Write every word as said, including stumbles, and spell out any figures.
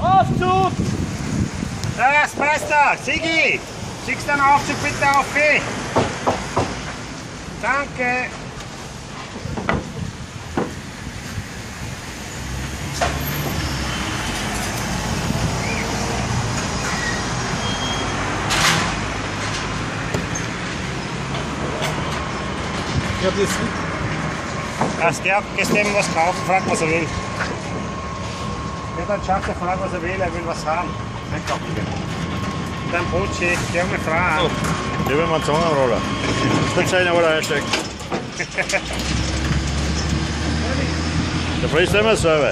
Aufzug! Das passt doch. Sigi, schickst den Aufzug bitte auf. Danke. Ich hab jetzt Das Gerd, gehst dem was kaufen, frag was er will. Ja, dann schaut er, frag was er will, er will was haben. Einkaufen gehen. Dann Brotschicht, geh mal fragen. Ich will mal einen Zongenroller. Das ist einer, wo er einsteckt. Der frisst immer selber.